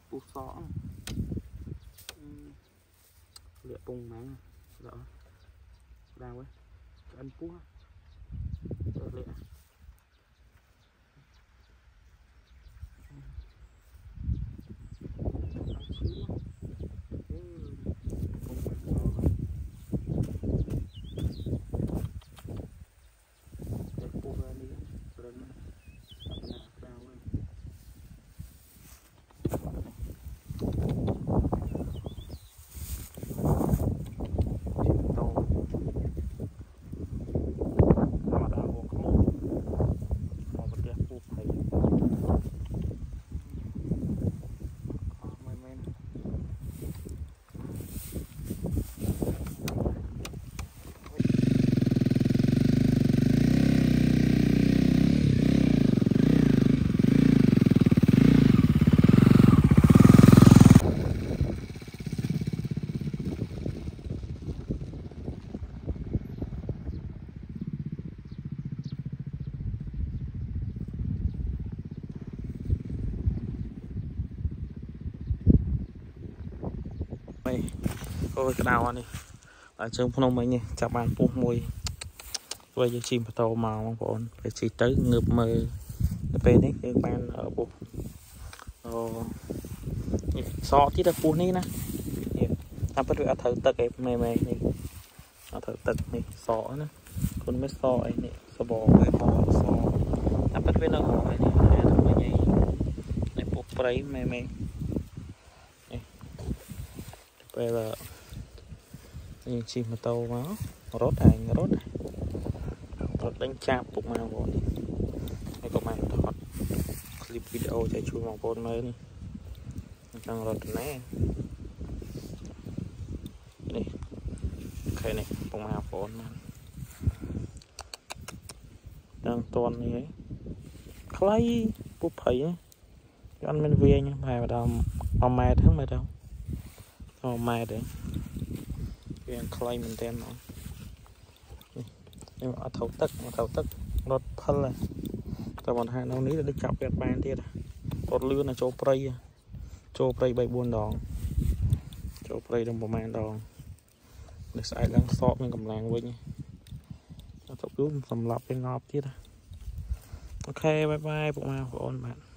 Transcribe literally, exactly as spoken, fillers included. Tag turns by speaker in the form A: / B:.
A: ปูซอเหลือปงมั้งเหรอดาวไว้อันปูเหลือôi cái đào này ở trong phong mấy nhỉ chào bạn buông mùi quay cho chim tàu màu bọn phải chỉ tới ngược mờ về đấy các bạn ở buộc so tí là buồn đi nèทำไปด้วยthử tật em mày mày này thử tật này sọ nữa con mới sọ này sọ bò với bò sọทำไปด้วยnó hỏi nàyทำไปnhảy này buộc đấy mày mày bây giờ nhìn chim mà tàu máu rốt ảnh rốt rốt đánh chạm bụng màu bọn này có màn thọt clip video chạy chui màu bọn mới đi đang rốt này này cái này bụng màu bọn đang toàn như thế clay búp thấy ăn bên về nhá bài vào đầu vào mai tháng mai đâu vào mai đấy cái clay mình tên nó nhưng mà thấu tất mà thấu tất nó phân là tại bọn hai nấu ní là đi chọc cái bàn kia còn lươn là chỗ prey chỗ prey bay buôn đòn chỗ prey đồng bộ mang đòn để xài đang sọ mình cầm làng với nhé nó tập giúp sầm lọc cái ngọt kia ok bye bye bộ mang của ôn bạn.